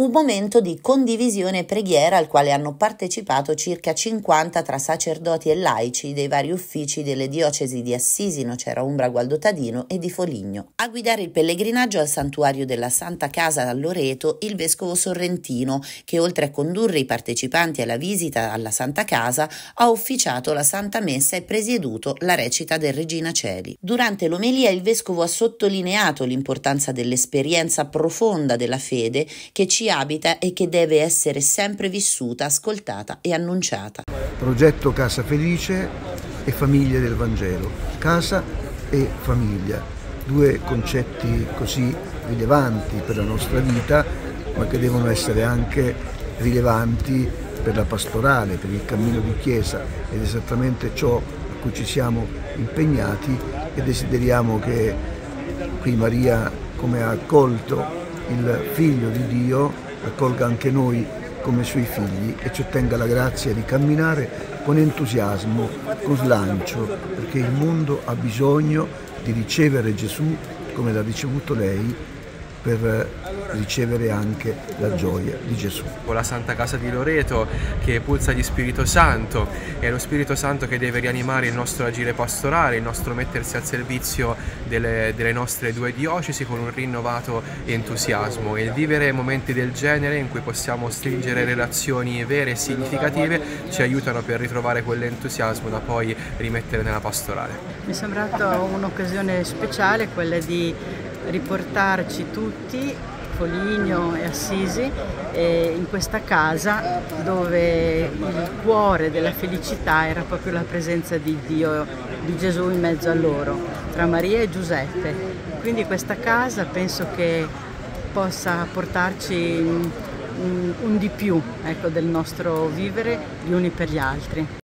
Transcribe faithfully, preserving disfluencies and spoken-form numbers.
Un momento di condivisione e preghiera al quale hanno partecipato circa cinquanta tra sacerdoti e laici dei vari uffici delle diocesi di Assisi, Nocera Umbra, Gualdo Tadino e di Foligno. A guidare il pellegrinaggio al santuario della Santa Casa a Loreto il vescovo sorrentino, che oltre a condurre i partecipanti alla visita alla Santa Casa ha ufficiato la Santa Messa e presieduto la recita del Regina Coeli. Durante l'omelia il vescovo ha sottolineato l'importanza dell'esperienza profonda della fede che ci abita e che deve essere sempre vissuta, ascoltata e annunciata. Progetto Casa Felice e Famiglie del Vangelo. Casa e famiglia, due concetti così rilevanti per la nostra vita, ma che devono essere anche rilevanti per la pastorale, per il cammino di Chiesa, ed è esattamente ciò a cui ci siamo impegnati e desideriamo che qui Maria, come ha accolto il Figlio di Dio, accolga anche noi come suoi figli e ci ottenga la grazia di camminare con entusiasmo, con slancio, perché il mondo ha bisogno di ricevere Gesù come l'ha ricevuto lei, per ricevere anche la gioia di Gesù. Con la Santa Casa di Loreto che pulsa di Spirito Santo, è lo Spirito Santo che deve rianimare il nostro agire pastorale, il nostro mettersi al servizio delle, delle nostre due diocesi con un rinnovato entusiasmo, e il vivere momenti del genere in cui possiamo stringere relazioni vere e significative ci aiutano per ritrovare quell'entusiasmo da poi rimettere nella pastorale. Mi è sembrata un'occasione speciale quella di riportarci tutti, Foligno e Assisi, eh, in questa casa dove il cuore della felicità era proprio la presenza di Dio, di Gesù in mezzo a loro, tra Maria e Giuseppe. Quindi questa casa penso che possa portarci un, un di più, ecco, del nostro vivere gli uni per gli altri.